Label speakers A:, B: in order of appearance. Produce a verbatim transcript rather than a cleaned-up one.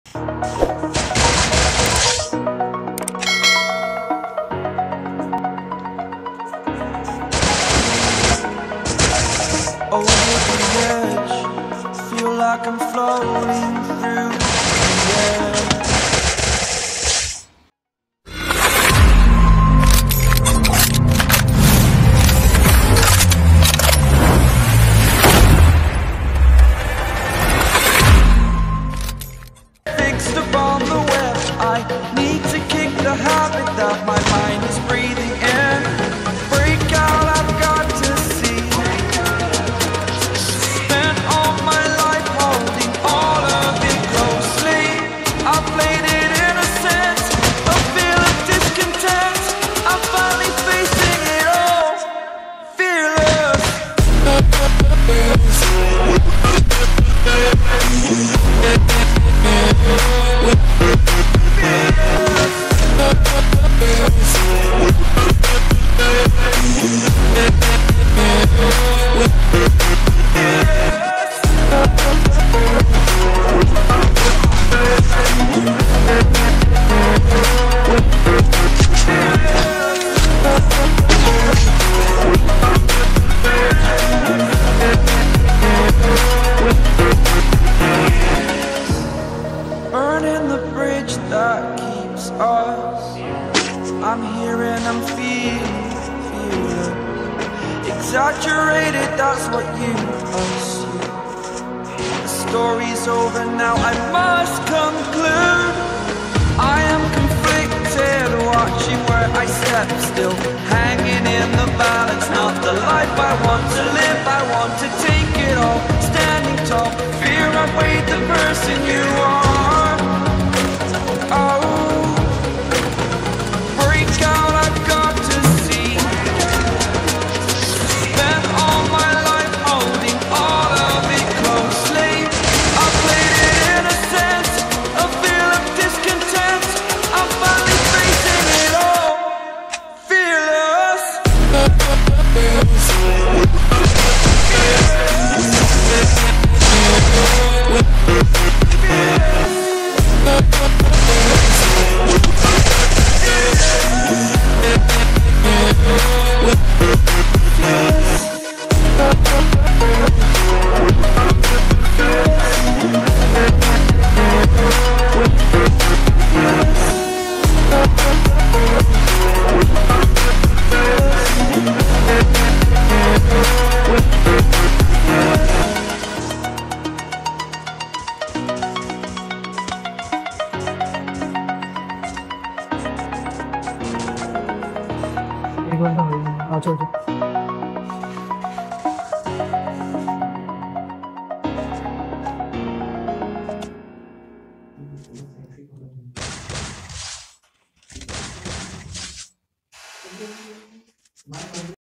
A: Over the edge, feel like I'm floating through the air. Fixed upon the web, I need to kick the habit that my mind is breathing in. Break out, I've got to see. Spent all my life holding all of it closely. I played it innocent, a feel of discontent. I'm finally facing it all, fearless. Burning the bridge that keeps us. I'm here and I'm feeling, feeling exaggerated, that's what you assume. The story's over now, I must conclude. I am conflicted, watching where I step still, hanging in the balance. Not the life I want to live, I want to take it all. Standing tall, fear I've weighed the person you are.
B: 一关到一啊，这这。